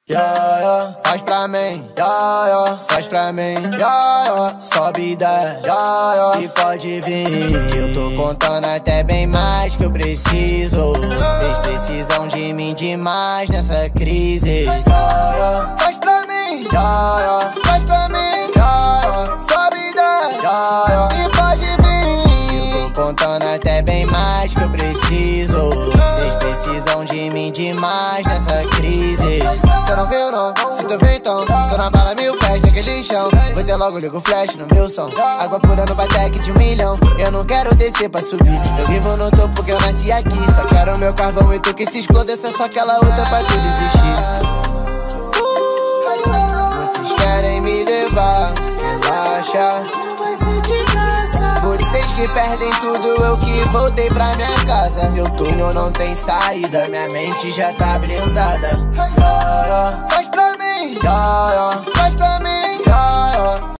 Faz pra mim, faz pra mim, sobe daí, e pode vir. Eu tô contando até bem mais que eu preciso. Vocês precisam de mim demais nessa crise. Faz pra mim, faz pra mim, sobe daí, e pode vir. Eu tô contando até bem mais que eu preciso. Vocês precisam de mim demais nessa crise. Cê não viu não, se tu vê então, tô na bala 1000 pés naquele chão. Você logo liga o flash no meu som. Água pura no Batec de 1 milhão. Eu não quero descer pra subir, eu vivo no topo porque eu nasci aqui. Só quero meu carvão e tu que se exploda. Essa é só aquela outra pra tu desistir. Vocês querem me levar, relaxa. Vocês que perdem tudo, eu que voltei pra minha casa. Seu túnel não tem saída, minha mente já tá blindada.